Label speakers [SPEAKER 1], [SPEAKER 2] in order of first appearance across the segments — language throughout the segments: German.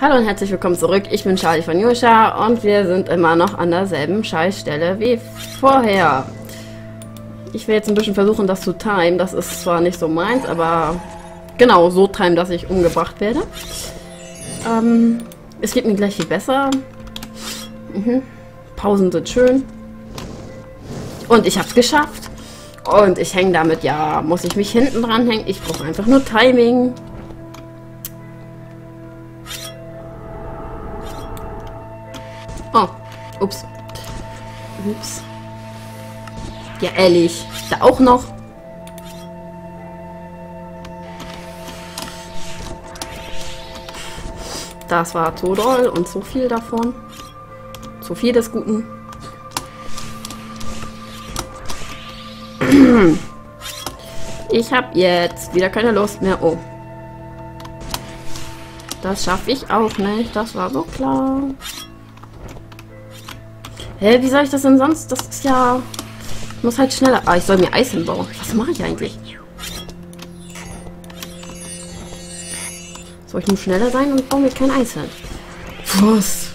[SPEAKER 1] Hallo und herzlich willkommen zurück. Ich bin Charlie von Yusha und wir sind immer noch an derselben Scheißstelle wie vorher. Ich will jetzt ein bisschen versuchen, das zu timen. Das ist zwar nicht so meins, aber genau so timen, dass ich umgebracht werde. Es geht mir gleich viel besser. Pausen sind schön. Und ich habe es geschafft. Und ich hänge damit, ja, muss ich mich hinten dran hängen? Ich brauche einfach nur Timing. Oh, ups. Ups. Ja, ehrlich. Da auch noch. Das war zu doll und zu viel davon. Zu viel des Guten. Ich habe jetzt wieder keine Lust mehr. Oh. Das schaffe ich auch nicht. Das war so klar. Hä, wie soll ich das denn sonst? Das ist ja... Ich muss halt schneller... Ah, ich soll mir Eis hinbauen. Was mache ich eigentlich? So, ich muss schneller sein und baue mir kein Eis hin. Was?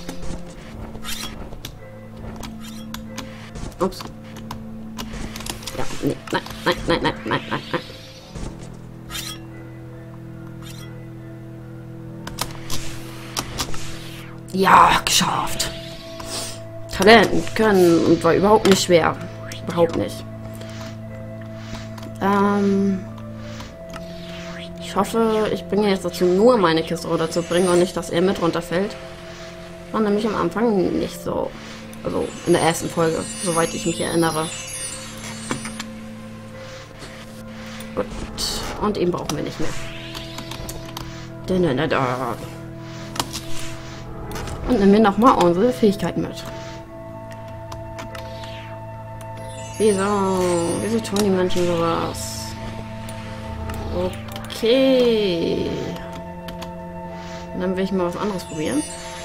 [SPEAKER 1] Ups. Ja, nee, nein, nein, nein, nein, nein, nein, nein. Ja, geschafft. Talent, können und war überhaupt nicht schwer. Überhaupt nicht. Ich hoffe, ich bringe jetzt dazu, nur meine Kiste runterzubringen und nicht, dass er mit runterfällt. War nämlich am Anfang nicht so. Also in der ersten Folge, soweit ich mich erinnere. Gut. Und ihn brauchen wir nicht mehr. Und nehmen wir nochmal unsere Fähigkeiten mit. Wieso tun die Menschen sowas? Okay. Dann will ich mal was anderes probieren.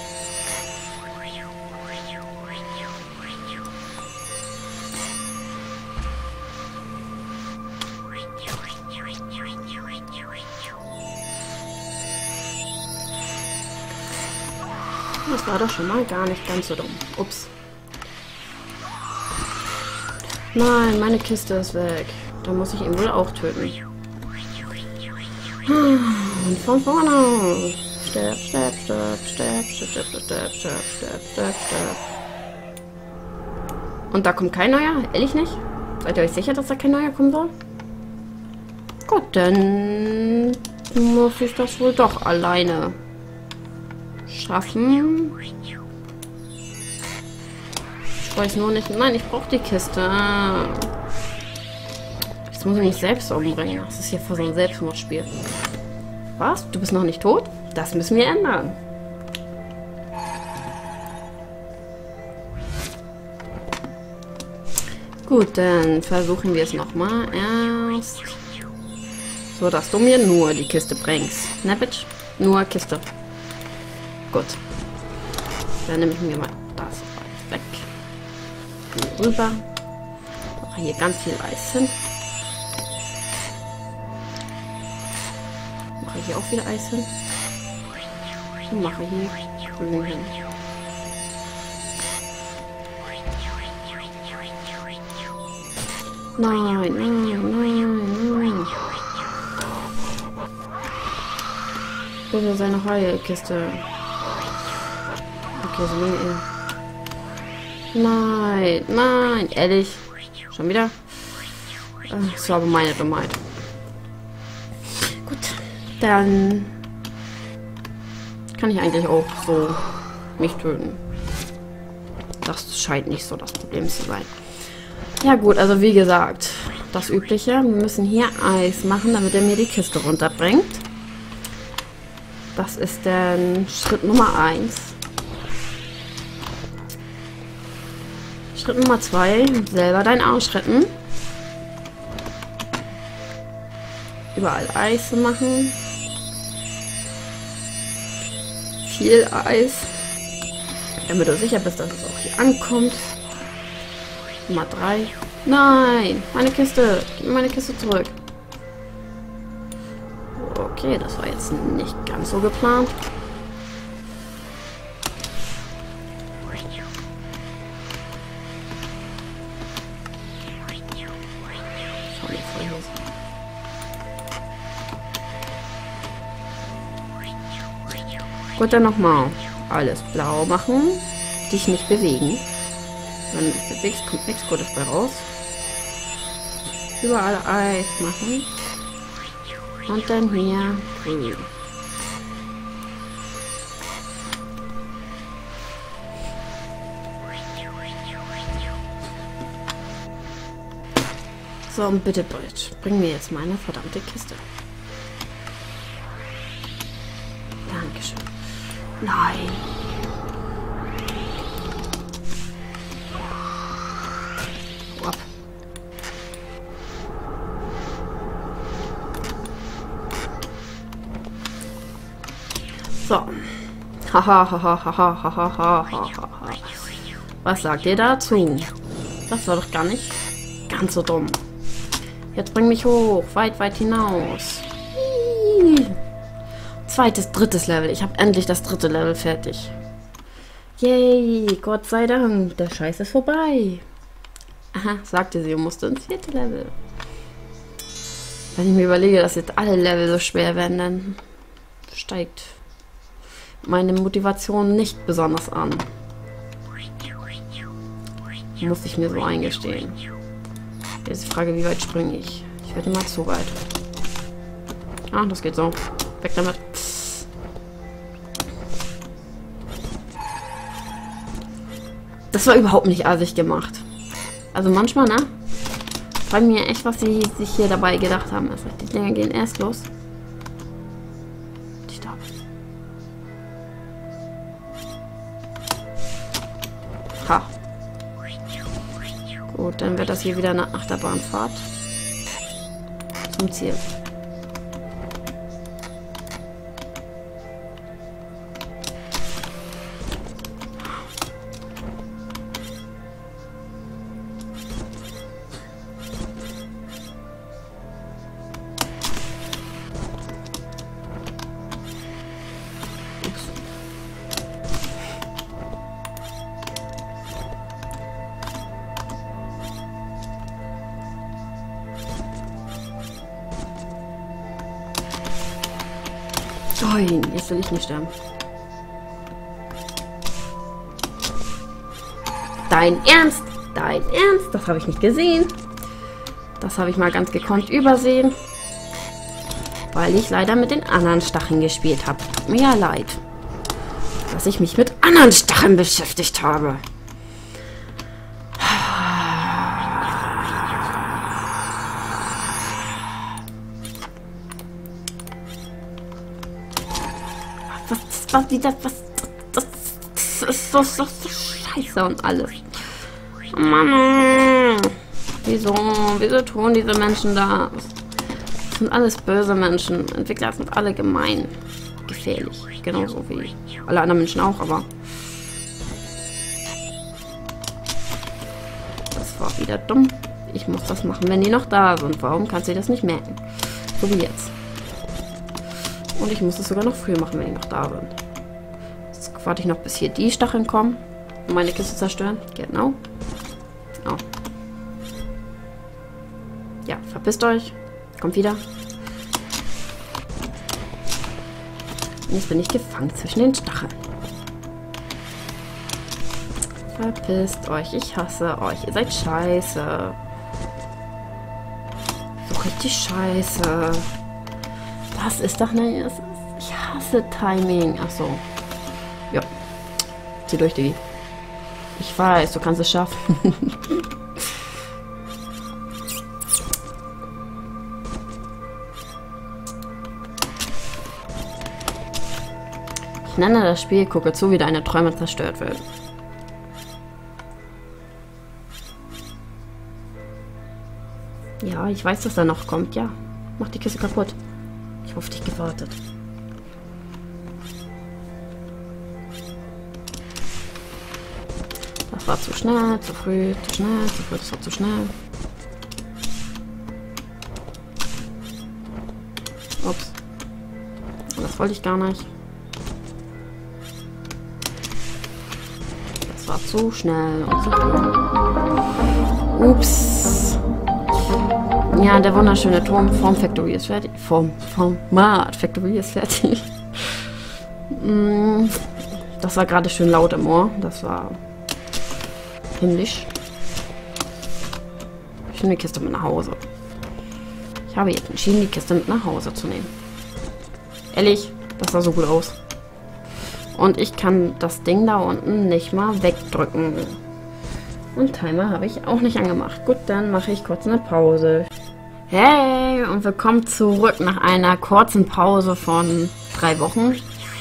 [SPEAKER 1] Das war doch schon mal gar nicht ganz so dumm. Ups. Nein, meine Kiste ist weg. Da muss ich ihn wohl auch töten. Und von vorne. Sterb, sterb, sterb, sterb, sterb, sterb, sterb, sterb, sterb, sterb, sterb. Und da kommt kein neuer? Ehrlich nicht? Seid ihr euch sicher, dass da kein neuer kommen soll? Gut, dann muss ich das wohl doch alleine schaffen. Ich weiß nur nicht... Nein, ich brauche die Kiste. Jetzt muss ich mich selbst umbringen. Das ist hier für so ein Selbstmordspiel. Was? Du bist noch nicht tot? Das müssen wir ändern. Gut, dann versuchen wir es nochmal. Erst... So, dass du mir nur die Kiste bringst. Ne, Bitch? Nur Kiste. Gut. Dann nehme ich mir mal das weg. Rüber. Mache hier ganz viel Eis hin. Mache hier auch wieder Eis hin. Und mache hier grün hin. Nein, nein, nein, nein. Bitte seine Heilkiste. Okay, so nehmen wir. Nein, nein, ehrlich. Schon wieder? Das war aber meine Dummheit. Gut, dann kann ich eigentlich auch so mich töten. Das scheint nicht so das Problem zu sein. Ja gut, also wie gesagt, das Übliche. Wir müssen hier Eis machen, damit er mir die Kiste runterbringt. Das ist dann Schritt Nummer 1. Schritt Nummer 2, selber deinen Arsch retten. Überall Eis machen. Viel Eis. Damit du sicher bist, dass es auch hier ankommt. Nummer 3. Nein, meine Kiste. Gib mir meine Kiste zurück. Okay, das war jetzt nicht ganz so geplant. Gut, dann nochmal alles blau machen. Dich nicht bewegen. Wenn du dich bewegst, kommt nichts Gutes bei raus. Überall Eis machen. Und dann hier grün. So, und bitte, Bridge, bring mir jetzt meine verdammte Kiste. Dankeschön. Nein. Hau ab. So. Hahaha. Was sagt ihr dazu? Das war doch gar nicht ganz so dumm. Jetzt bring mich hoch, weit, weit hinaus. Drittes Level. Ich habe endlich das 3. Level fertig. Yay, Gott sei Dank. Der Scheiß ist vorbei. Aha, sagte sie und musste ins 4. Level. Wenn ich mir überlege, dass jetzt alle Level so schwer werden, dann steigt meine Motivation nicht besonders an. Muss ich mir so eingestehen. Jetzt ist die Frage, wie weit springe ich? Ich werde mal zu weit. Ah, das geht so. Weg damit. Das war überhaupt nicht assig gemacht. Also manchmal, ne? Frage mir echt, was sie sich hier dabei gedacht haben. Also die Dinger gehen erst los. Stopp. Ha. Gut, dann wird das hier wieder eine Achterbahnfahrt. Zum Ziel. Nein, jetzt will ich nicht sterben. Dein Ernst? Dein Ernst? Das habe ich nicht gesehen. Das habe ich mal ganz gekonnt übersehen. Weil ich leider mit den anderen Stacheln gespielt habe. Tut mir ja leid, dass ich mich mit anderen Stacheln beschäftigt habe. Was ist so scheiße und alles. Oh Mann. Wieso tun diese Menschen das? Das sind alles böse Menschen. Entwickler sind alle gemein. Gefährlich. Genauso wie alle anderen Menschen auch, aber das war wieder dumm. Ich muss das machen, wenn die noch da sind. Warum kannst du das nicht merken? So wie jetzt. Und ich muss es sogar noch früher machen, wenn die noch da sind. Jetzt warte ich noch, bis hier die Stacheln kommen und meine Kiste zerstören. Genau. Oh. Ja, verpisst euch. Kommt wieder. Und jetzt bin ich gefangen zwischen den Stacheln. Verpisst euch. Ich hasse euch. Ihr seid scheiße. So richtig scheiße. Das ist doch nicht... Ich hasse Timing. Ach so. Ja. Zieh durch, Diggi. Ich weiß, du kannst es schaffen. Ich nenne das Spiel, gucke zu, wie deine Träume zerstört werden. Ja, ich weiß, dass er noch kommt, ja. Mach die Kiste kaputt. Ich habe auf dich gewartet. Das war zu schnell, zu früh, zu schnell, zu früh, das war zu schnell. Ups. Das wollte ich gar nicht. Das war zu schnell und zu früh. Ups. Ja, der wunderschöne Turm Form Factory ist fertig. Format Factory ist fertig. Das war gerade schön laut im Ohr. Das war himmlisch. Ich nehme die Kiste mit nach Hause. Ich habe jetzt entschieden, die Kiste mit nach Hause zu nehmen. Ehrlich, das sah so gut aus. Und ich kann das Ding da unten nicht mal wegdrücken. Und Timer habe ich auch nicht angemacht. Gut, dann mache ich kurz eine Pause. Hey, und willkommen zurück nach einer kurzen Pause von 3 Wochen.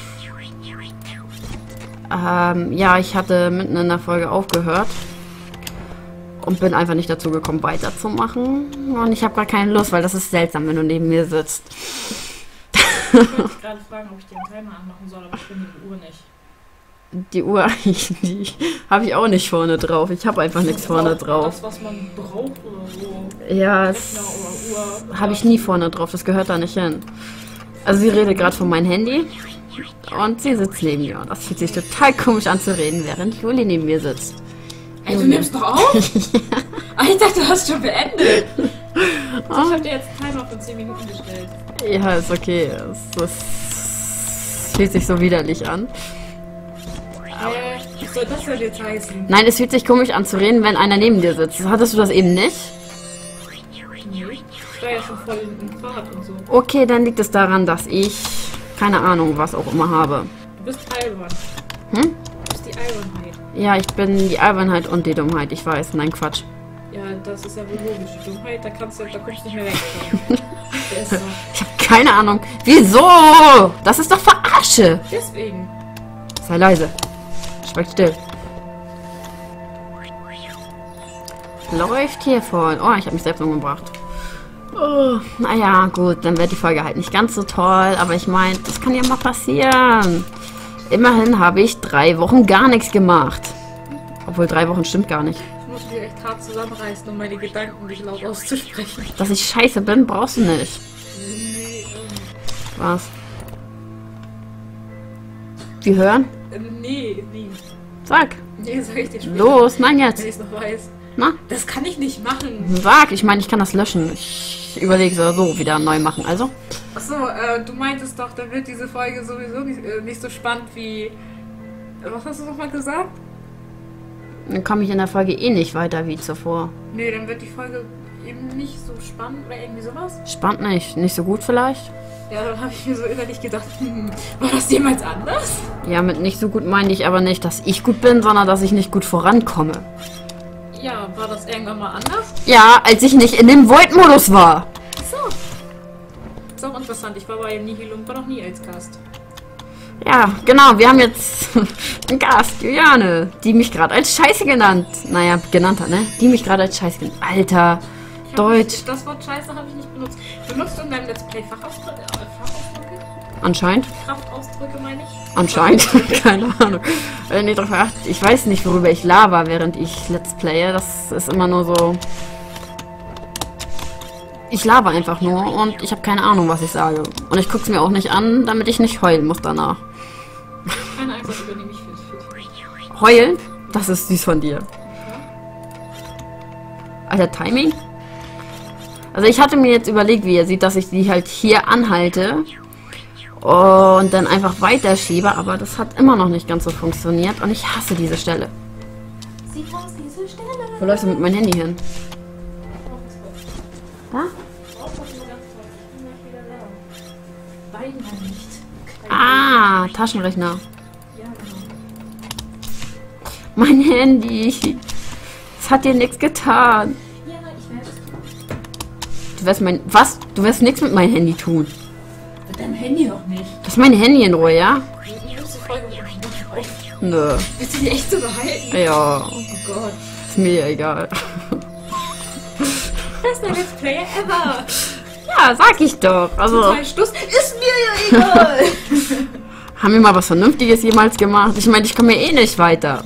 [SPEAKER 1] Ja, ich hatte mitten in der Folge aufgehört. Und bin einfach nicht dazu gekommen, weiterzumachen. Und ich habe gar keine Lust, weil das ist seltsam, wenn du neben mir sitzt.
[SPEAKER 2] Ich wollte dich gerade fragen, ob ich den Timer anmachen soll, aber ich finde die Uhr nicht.
[SPEAKER 1] Die Uhr, die habe ich auch nicht vorne drauf. Ich habe einfach nichts vorne drauf.
[SPEAKER 2] Das, was man braucht oder so.
[SPEAKER 1] Ja, das habe ich nie vorne drauf. Das gehört da nicht hin. Also sie redet gerade von meinem Handy. Und sie sitzt neben mir. Und das fühlt sich total komisch an zu reden, während Juli neben mir sitzt.
[SPEAKER 2] Ey, du nimmst doch auf? Ich dachte, du hast schon beendet. Ich habe dir jetzt einen Timer von 10 Minuten gestellt.
[SPEAKER 1] Ja, ist okay. Es fühlt sich so widerlich an.
[SPEAKER 2] Was soll das denn jetzt heißen?
[SPEAKER 1] Nein, es fühlt sich komisch an zu reden, wenn einer neben dir sitzt. Hattest du das eben nicht?
[SPEAKER 2] Nee, ich war ja schon voll im Fahrt und so.
[SPEAKER 1] Okay, dann liegt es daran, dass ich keine Ahnung, was auch immer habe.
[SPEAKER 2] Du bist albern.
[SPEAKER 1] Hm?
[SPEAKER 2] Du bist die Albernheit.
[SPEAKER 1] Ja, ich bin die Albernheit und die Dummheit. Ich weiß, nein, Quatsch.
[SPEAKER 2] Ja, das ist ja wohl logisch. Die Dummheit, da kommst du nicht mehr weg. Der ist so.
[SPEAKER 1] Ich habe keine Ahnung. Wieso? Das ist doch Verarsche.
[SPEAKER 2] Deswegen.
[SPEAKER 1] Sei leise. Schweig still. Läuft hier voll. Oh, ich habe mich selbst umgebracht. Oh, naja, gut, dann wird die Folge halt nicht ganz so toll. Aber ich meine, das kann ja mal passieren. Immerhin habe ich 3 Wochen gar nichts gemacht. Obwohl 3 Wochen stimmt gar nicht.
[SPEAKER 2] Ich muss mich echt hart zusammenreißen, um meine Gedanken nicht laut auszusprechen.
[SPEAKER 1] Dass ich scheiße bin, brauchst du nicht.
[SPEAKER 2] Nee,
[SPEAKER 1] Was? Die hören?
[SPEAKER 2] nee.
[SPEAKER 1] Sag.
[SPEAKER 2] Nee, sag ich dir später.
[SPEAKER 1] Los, nein
[SPEAKER 2] Wenn
[SPEAKER 1] jetzt.
[SPEAKER 2] ich es noch weiß.
[SPEAKER 1] Na?
[SPEAKER 2] Das kann ich nicht machen.
[SPEAKER 1] Sag, ich meine, ich kann das löschen. Ich überlege so wieder neu machen. Also?
[SPEAKER 2] Achso, du meintest doch, dann wird diese Folge sowieso nicht so spannend wie... Was hast du nochmal gesagt?
[SPEAKER 1] Dann komme ich in der Folge eh nicht weiter wie zuvor.
[SPEAKER 2] Nee, dann wird die Folge eben nicht so spannend oder irgendwie sowas.
[SPEAKER 1] Spannend nicht. Nicht so gut vielleicht?
[SPEAKER 2] Ja, dann habe ich mir so innerlich gedacht, war das jemals anders?
[SPEAKER 1] Ja, mit nicht so gut meine ich aber nicht, dass ich gut bin, sondern dass ich nicht gut vorankomme.
[SPEAKER 2] Ja, war das irgendwann mal anders?
[SPEAKER 1] Ja, als ich nicht in dem Void-Modus war.
[SPEAKER 2] So. Ist auch interessant. Ich war bei Nihilum, war noch nie als Gast.
[SPEAKER 1] Ja, genau. Wir haben jetzt einen Gast, Juliane, die mich gerade als Scheiße genannt hat, ne? Die mich gerade als Scheiße genannt. Alter, Deutsch.
[SPEAKER 2] Das Wort Scheiße habe ich nicht benutzt. Benutzt du in deinem Let's Play Fachausdrücke?
[SPEAKER 1] Anscheinend.
[SPEAKER 2] Kraftausdrücke meine ich?
[SPEAKER 1] Anscheinend. Keine Ahnung. Nee, drauf geachtet. Ich weiß nicht, worüber ich laber, während ich Let's Playe. Das ist immer nur so... Ich laber einfach nur und ich habe keine Ahnung, was ich sage. Und ich gucke es mir auch nicht an, damit ich nicht heulen muss danach.
[SPEAKER 2] Keine Angst, das übernehme ich für dich.
[SPEAKER 1] Heulen? Das ist süß von dir. Alter, Timing? Also ich hatte mir jetzt überlegt, wie ihr seht, dass ich die halt hier anhalte und dann einfach weiterschiebe, aber das hat immer noch nicht ganz so funktioniert und ich hasse diese Stelle.
[SPEAKER 2] Sie hasse diese Stelle.
[SPEAKER 1] Wo läufst du mit meinem Handy hin? Da? Ah, Taschenrechner.
[SPEAKER 2] Ja, genau.
[SPEAKER 1] Mein Handy. Es hat dir nichts getan.
[SPEAKER 2] Ja, ich werde es tun.
[SPEAKER 1] Du wirst Was? Du wirst nichts mit meinem Handy tun.
[SPEAKER 2] Mit deinem Handy noch nicht.
[SPEAKER 1] Das ist mein Handy in Ruhe, ja?
[SPEAKER 2] Die nächste Folge wird noch auf.
[SPEAKER 1] Nö.
[SPEAKER 2] Willst du die echt so behalten?
[SPEAKER 1] Ja.
[SPEAKER 2] Oh Gott.
[SPEAKER 1] Ist mir egal.
[SPEAKER 2] Bester Let's Player ever.
[SPEAKER 1] Ja, sag ich doch. Also,
[SPEAKER 2] Total Stuss. Ist mir ja egal.
[SPEAKER 1] haben wir mal was Vernünftiges jemals gemacht? Ich meine, ich komme hier eh nicht weiter.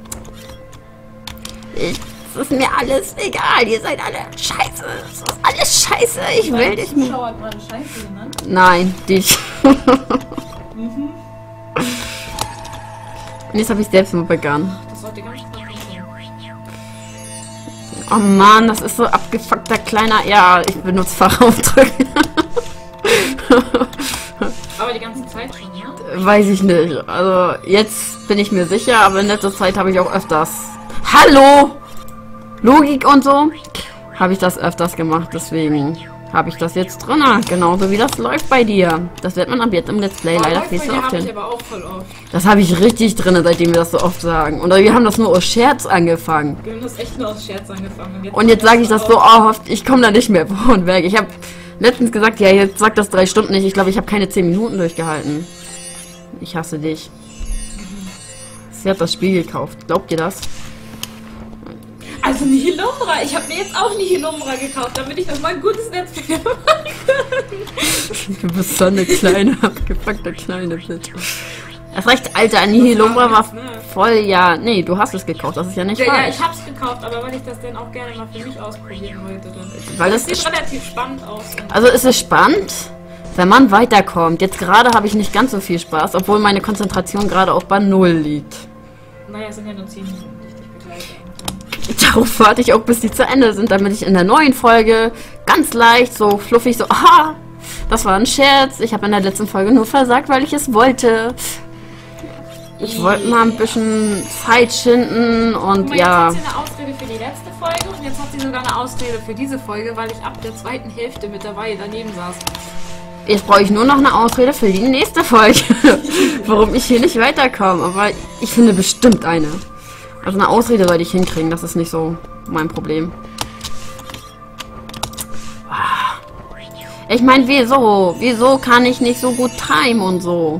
[SPEAKER 1] Es ist mir alles egal. Ihr seid alle scheiße. Es ist alles scheiße. Ich will dich nicht.
[SPEAKER 2] Zuschauer hat gerade Scheiße genannt.
[SPEAKER 1] Nein, dich.
[SPEAKER 2] Mhm.
[SPEAKER 1] Und jetzt habe ich selbst mal begangen.
[SPEAKER 2] Das sollte ganz klar sein.
[SPEAKER 1] Oh Mann, das ist so abgefuckter kleiner... Ja, ich benutze Fachausdrücke.
[SPEAKER 2] Aber die ganze Zeit schon, ne?
[SPEAKER 1] Weiß ich nicht. Also jetzt bin ich mir sicher, aber in letzter Zeit habe ich auch öfters... Hallo! Logik und so. Habe ich das öfters gemacht, deswegen habe ich das jetzt drin. Genauso wie das läuft bei dir. Das wird man ab jetzt im Let's Play leider viel zu oft hin.
[SPEAKER 2] Aber auch voll oft.
[SPEAKER 1] Das habe ich richtig drin, seitdem wir das so oft sagen. Oder wir haben das nur aus Scherz angefangen.
[SPEAKER 2] Wir haben das echt nur aus Scherz angefangen.
[SPEAKER 1] Und jetzt sage ich das so oft, ich komme da nicht mehr vor und weg. Ich habe letztens gesagt, ja, jetzt sag das 3 Stunden nicht. Ich glaube, ich habe keine 10 Minuten durchgehalten. Ich hasse dich. Sie hat das Spiel gekauft. Glaubt ihr das?
[SPEAKER 2] Also Nihilumbra. Ich habe mir jetzt auch Nihilumbra gekauft, damit ich noch mal ein gutes Netzwerk machen kann.
[SPEAKER 1] Du bist so eine kleine, abgefuckte kleine Bitch. Das recht, Alter, Nihilumbra war voll, ja... Nee, du hast es gekauft, das ist ja nicht falsch.
[SPEAKER 2] Ja, ich hab's gekauft, aber weil ich das dann auch gerne mal für mich ausprobieren wollte. Dann.
[SPEAKER 1] Weil
[SPEAKER 2] das sieht relativ spannend aus.
[SPEAKER 1] Also ist es spannend, wenn man weiterkommt. Jetzt gerade habe ich nicht ganz so viel Spaß, obwohl meine Konzentration gerade auch bei 0 liegt.
[SPEAKER 2] Naja, es sind ja nur 10 Minuten, die ich dich begleite.
[SPEAKER 1] Darauf warte ich auch, bis die zu Ende sind, damit ich in der neuen Folge ganz leicht, so fluffig, so, aha, das war ein Scherz. Ich habe in der letzten Folge nur versagt, weil ich es wollte. Ich wollte mal ein bisschen Zeit schinden und
[SPEAKER 2] mal,
[SPEAKER 1] ja.
[SPEAKER 2] Jetzt hat sie eine Ausrede für die letzte Folge und jetzt hat sie sogar eine Ausrede für diese Folge, weil ich ab der zweiten Hälfte mit dabei daneben saß.
[SPEAKER 1] Jetzt brauche ich nur noch eine Ausrede für die nächste Folge, warum ich hier nicht weiterkomme. Aber ich finde bestimmt eine. Also eine Ausrede sollte ich hinkriegen, das ist nicht so mein Problem. Ich meine, wieso? Wieso kann ich nicht so gut timen und so?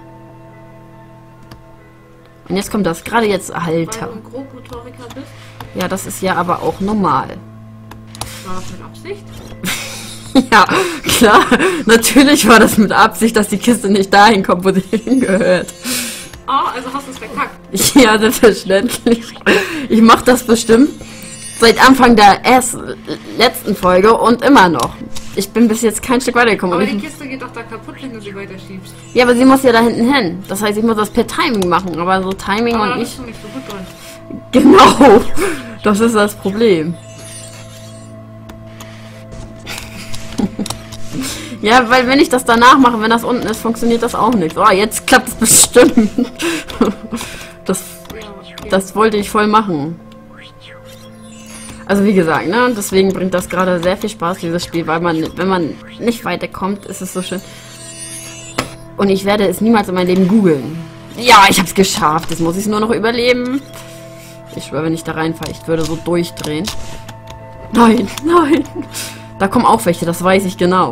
[SPEAKER 1] Und jetzt kommt das, gerade jetzt, Alter.
[SPEAKER 2] Weil du ein Grobmotoriker bist?
[SPEAKER 1] Ja, das ist ja aber auch normal.
[SPEAKER 2] War das mit Absicht?
[SPEAKER 1] Ja, klar. Natürlich war das mit Absicht, dass die Kiste nicht dahin kommt, wo sie hingehört.
[SPEAKER 2] Oh, also hast du es verkackt.
[SPEAKER 1] Ja, selbstverständlich. Ich mache das bestimmt seit Anfang der letzten Folge und immer noch. Ich bin bis jetzt kein Stück weitergekommen.
[SPEAKER 2] Aber die Kiste geht doch da kaputt, wenn du sie weiterschiebst.
[SPEAKER 1] Ja, aber sie muss ja da hinten hin. Das heißt, ich muss das per Timing machen. Aber so Timing
[SPEAKER 2] Aber
[SPEAKER 1] und
[SPEAKER 2] da
[SPEAKER 1] ich...
[SPEAKER 2] bist du nicht so gut dran.
[SPEAKER 1] Genau. Das ist das Problem. Ja, weil wenn ich das danach mache, wenn das unten ist, funktioniert das auch nicht. Oh, jetzt klappt es bestimmt. Das wollte ich voll machen. Also wie gesagt, ne, deswegen bringt das gerade sehr viel Spaß, dieses Spiel, weil man, wenn man nicht weiterkommt, ist es so schön. Und ich werde es niemals in meinem Leben googeln. Ja, ich hab's geschafft. Jetzt muss ich es nur noch überleben. Ich schwöre, wenn ich da reinfahre, ich würde so durchdrehen. Nein, nein. Da kommen auch welche, das weiß ich genau.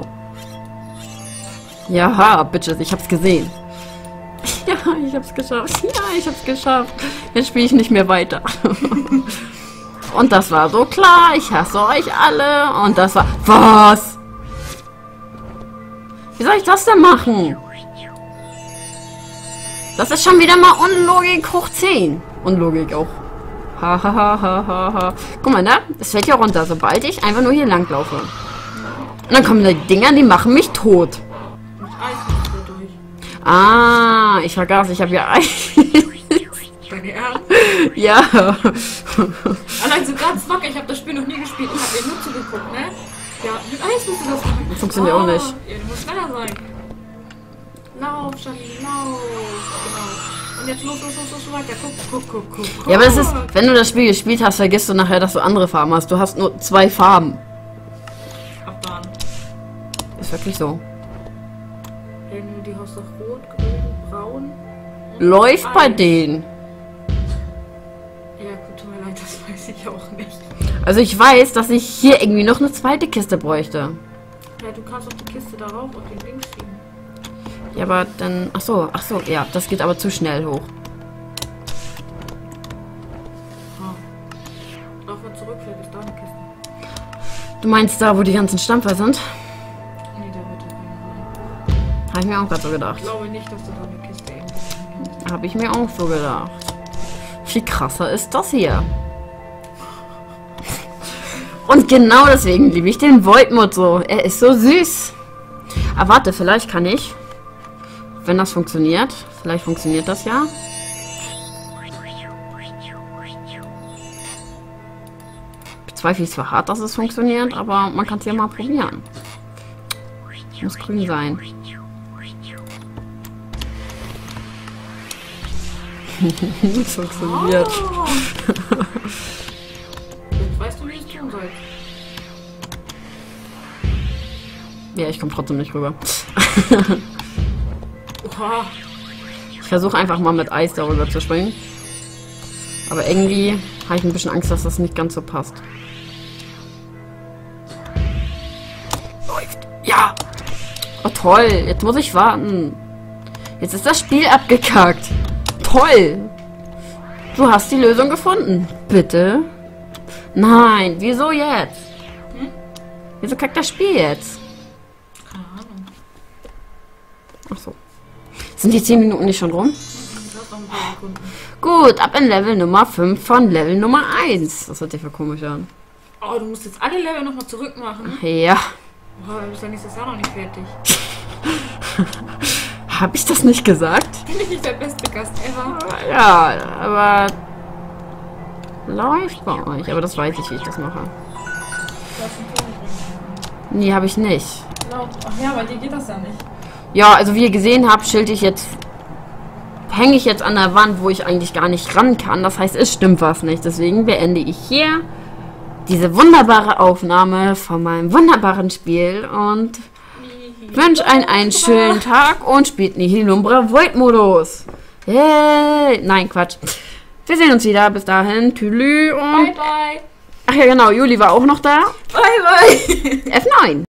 [SPEAKER 1] Ja, Bitches, ich hab's gesehen. Ja, ich hab's geschafft. Ja, ich hab's geschafft. Jetzt spiele ich nicht mehr weiter. Und das war so klar. Ich hasse euch alle. Und das war... Was? Wie soll ich das denn machen? Das ist schon wieder mal Unlogik hoch 10. Unlogik auch. Ha, ha, ha, ha, ha, ha. Guck mal, ne? Es fällt ja runter, sobald ich einfach nur hier lang laufe. Und dann kommen die Dinger, die machen mich tot. Ah, ich vergaß, ich habe ja Eis.
[SPEAKER 2] Deine Ernst?
[SPEAKER 1] Ja.
[SPEAKER 2] Allein so ganz locker, ich habe das Spiel noch nie gespielt. Ich habe dir nur zugeguckt, ne? Ja, mit Eis musst du das machen.
[SPEAKER 1] Funktioniert auch nicht.
[SPEAKER 2] Ja, du musst schneller sein. Lauf, Shani, lauf. Genau. Und jetzt los, weiter. Guck.
[SPEAKER 1] Ja, aber das ist, wenn du das Spiel gespielt hast, vergisst du nachher, dass du andere Farben hast. Du hast nur 2 Farben.
[SPEAKER 2] Abfahren.
[SPEAKER 1] Ist wirklich so.
[SPEAKER 2] Die hast doch rot, grün, braun.
[SPEAKER 1] Läuft bei denen.
[SPEAKER 2] Ja, gut, tut mir leid, das weiß ich auch nicht.
[SPEAKER 1] Also ich weiß, dass ich hier irgendwie noch eine zweite Kiste bräuchte.
[SPEAKER 2] Ja, du kannst auch die Kiste darauf und den links schieben.
[SPEAKER 1] Ja, aber dann... Ach so, ja, das geht aber zu schnell hoch.
[SPEAKER 2] Lauf mal zurück, vielleicht ist da eine Kiste.
[SPEAKER 1] Du meinst da, wo die ganzen Stampfer sind?
[SPEAKER 2] Nee, da wird ja keine rein.
[SPEAKER 1] Habe ich mir auch gerade so gedacht.
[SPEAKER 2] Ich glaube nicht, dass du da eine Kiste irgendwo finden kannst.
[SPEAKER 1] Habe ich mir auch so gedacht. Viel krasser ist das hier. Und genau deswegen liebe ich den Void-Mod so. Er ist so süß. Aber warte, vielleicht kann ich... Wenn das funktioniert. Vielleicht funktioniert das ja. Ich bezweifle zwar hart, dass es funktioniert, aber man kann es ja mal probieren. Muss grün sein. Das funktioniert.
[SPEAKER 2] Oh. Jetzt weißt du, wie ich es tun soll.
[SPEAKER 1] Ja, ich komme trotzdem nicht rüber.
[SPEAKER 2] Oha.
[SPEAKER 1] Ich versuche einfach mal mit Eis darüber zu springen. Aber irgendwie habe ich ein bisschen Angst, dass das nicht ganz so passt. Läuft. Ja. Oh toll, jetzt muss ich warten. Jetzt ist das Spiel abgekackt. Toll. Du hast die Lösung gefunden. Bitte? Nein, wieso jetzt?
[SPEAKER 2] Hm?
[SPEAKER 1] Wieso kackt das Spiel jetzt?
[SPEAKER 2] Keine Ahnung.
[SPEAKER 1] Ach so. Sind die 10 Minuten nicht schon rum?
[SPEAKER 2] Du hast noch ein paar Sekunden.
[SPEAKER 1] Gut, ab in Level Nummer 5 von Level Nummer 1. Das hört sich für komisch an.
[SPEAKER 2] Oh, du musst jetzt alle Level nochmal zurück machen.
[SPEAKER 1] Ja.
[SPEAKER 2] Boah, du bist ja nächstes Jahr noch nicht fertig.
[SPEAKER 1] Hab ich das nicht gesagt?
[SPEAKER 2] Bin ich nicht der beste Gast ever?
[SPEAKER 1] Ja, aber läuft bei euch. Aber das weiß ich, wie ich das mache.
[SPEAKER 2] Du hast einen Ton drin.
[SPEAKER 1] Nee, habe ich nicht.
[SPEAKER 2] Laut. Ach ja, bei dir geht das ja nicht.
[SPEAKER 1] Ja, also wie ihr gesehen habt, hänge ich jetzt an der Wand, wo ich eigentlich gar nicht ran kann. Das heißt, es stimmt was nicht. Deswegen beende ich hier diese wunderbare Aufnahme von meinem wunderbaren Spiel und wünsche einen schönen Tag und spielt Nihilumbre Void-Modus. Hey. Nein, Quatsch. Wir sehen uns wieder. Bis dahin. Tschüss und...
[SPEAKER 2] Bye, bye.
[SPEAKER 1] Ach ja, genau. Juli war auch noch da.
[SPEAKER 2] Bye, bye.
[SPEAKER 1] F9.